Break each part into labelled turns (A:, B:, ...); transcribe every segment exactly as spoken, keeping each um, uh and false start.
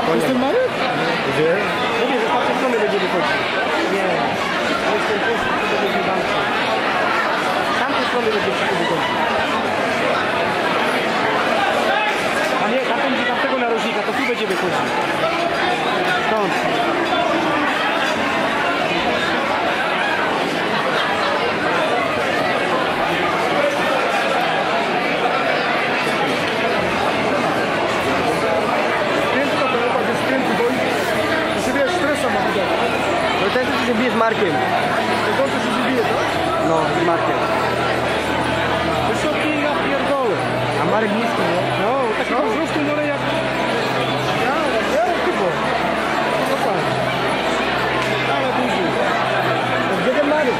A: Jestem mały?
B: Gdzie? Mówię, że z tamtej strony będzie wychodził. Nie. To jest ten post, który będzie walczył. Z tamtej strony będzie wychodził. A nie, tamten idzie tamtego narożnika, to tu będzie wychodził. Stąd. No ten, co się bije z Markiem. To on, co się bije, tak? No, z Markiem. Wysoki, ja pierdolę. A Marek niski, nie? No, tak po wzrostu, no ale jak... Ja, ja, chyba. Zobacz. Ale duży. Gdzie ten Marek?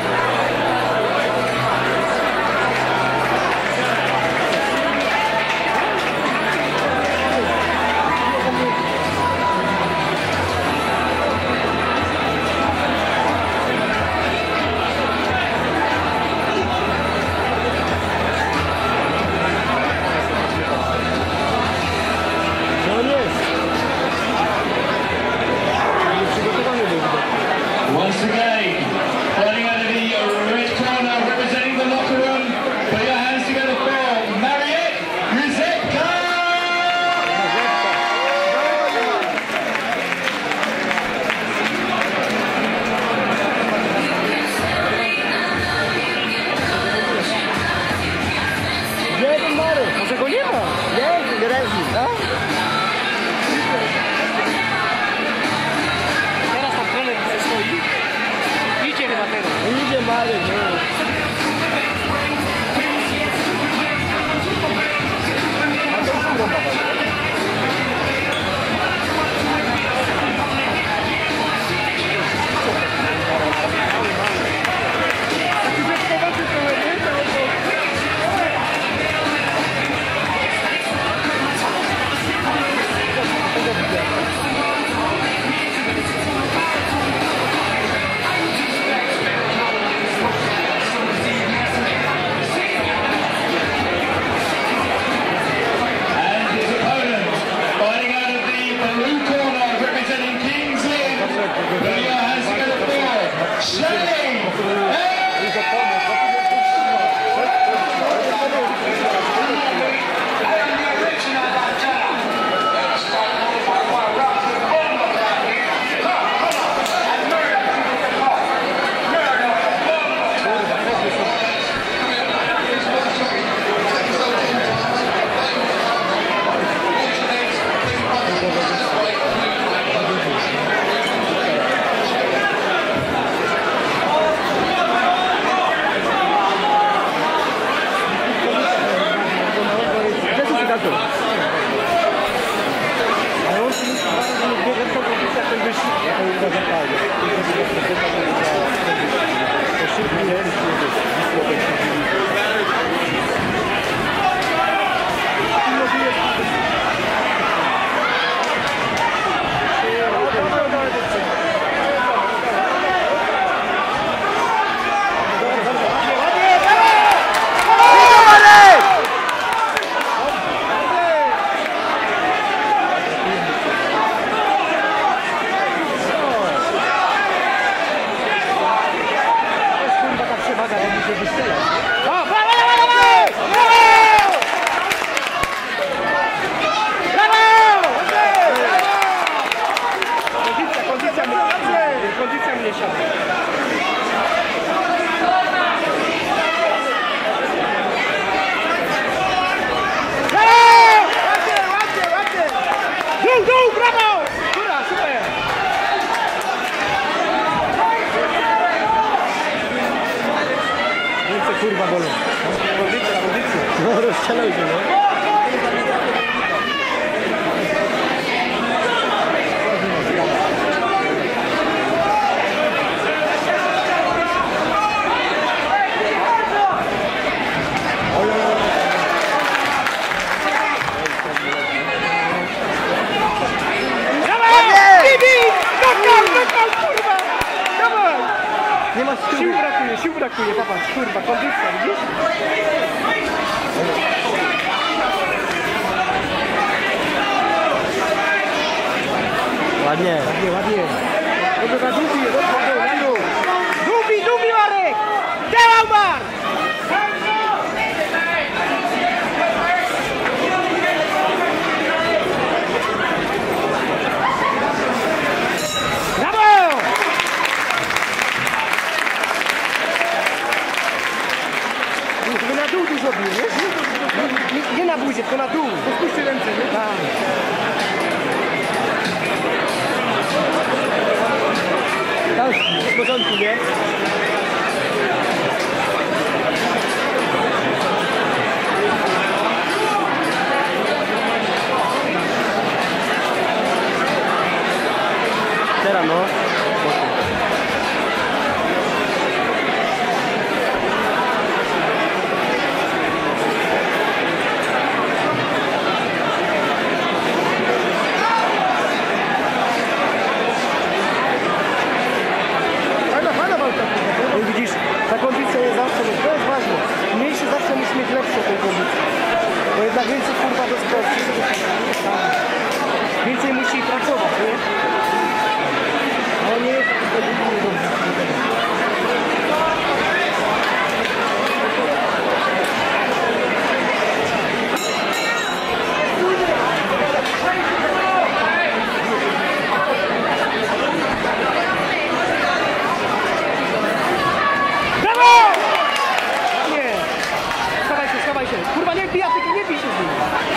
C: Once again, running out of the red corner, representing the locker room. Put your hands together for Mariette Ruzecka!
B: Gdzie ten Marek? Może go nie ma? Nie, nie leży, tak? Idzie Marek, no. Kurwa bolą. Kondycja, kondycja. No rozstrzelał się, no. Sił brakuje, sił brakuje, popatrz, kurwa, kondycja, widzisz?
A: Ładnie.
B: Ładnie, ładnie. Dobrze, na długi, dobrze, na dół. Długi, długi, Marek! Działał, Mark! Brawo! Żeby na dół dużo bił, nie? Nie, nie na buzie, tylko na dół. Pospuśćcie ręce, nie? Tak.
A: Tam z początku, nie? Teraz no.
B: Fajna, fajna walka. No widzisz, ta kondycja jest zawsze, no to jest ważne. Mniejszy zawsze musi mieć lepszą tą kondycję. Bo jednak więcej kurwa do sportu. Więcej musi pracować, nie? No nie, to nie dobrze. Kurwa, nie bij, tylko nie bij się z nim.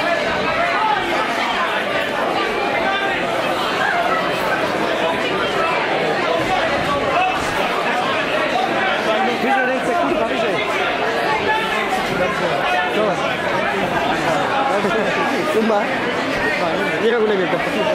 B: Wyżej ręce, kurwa, wyżej. Dobrze.
A: Suma. Nie robię lepiej, to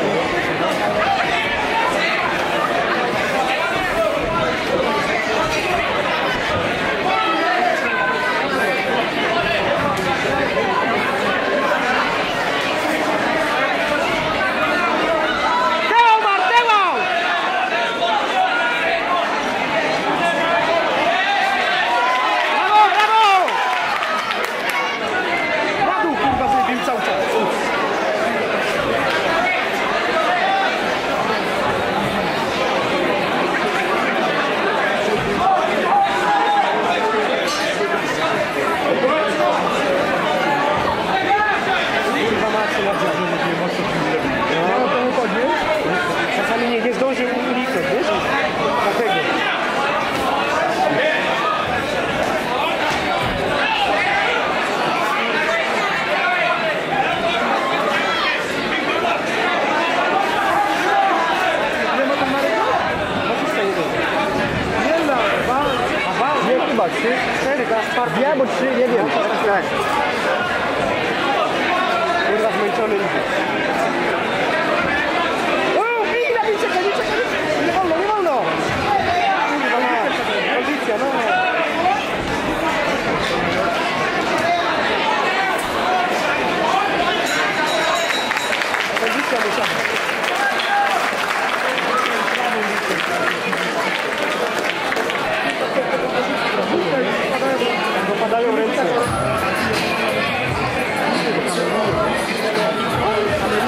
A: czasami nie, nie zdąży uniknąć, wiesz? Dlatego. Nie ma tam Mareka? dwadzieścia jeden. Nie ma, dwa, dwa, nie, chyba trzy, cztery, teraz czwarty. Dwie albo trzy, nie wiem. Tak. Kurwa zmęczony ludzie. Nie wolno, nie wolno! Kurwa, no. Pozycja, no. Pozycja musiała. Dopadają ręce.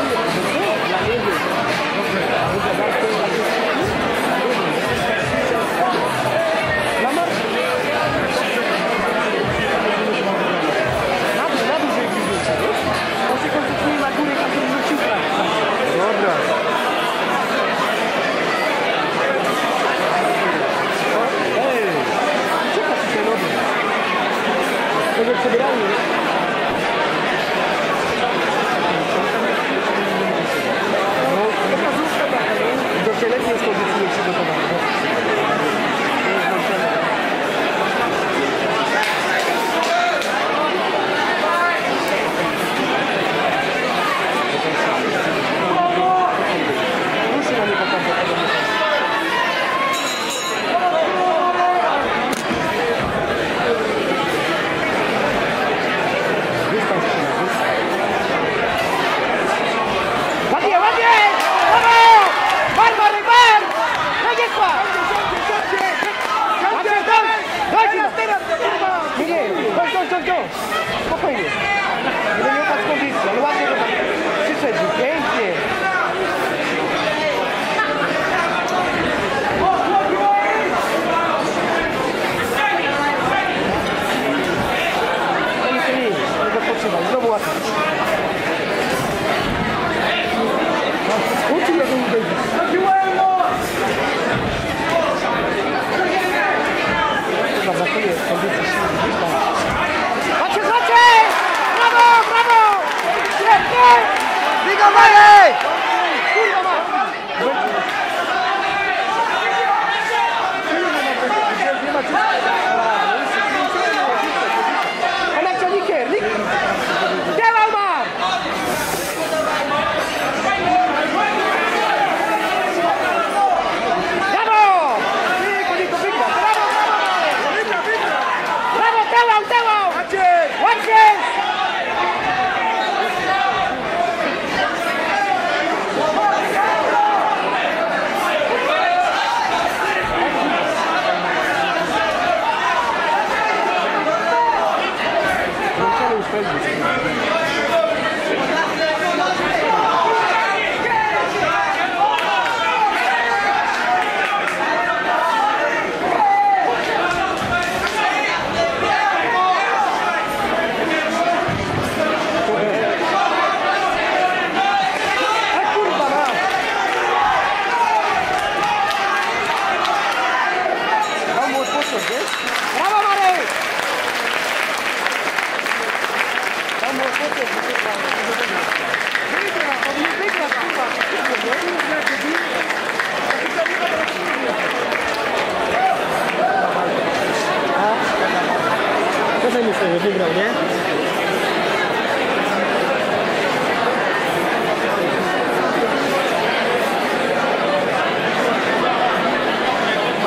B: że wygrał, nie?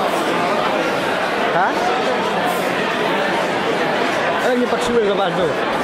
B: Tak? Ale nie patrzyłem za bardzo.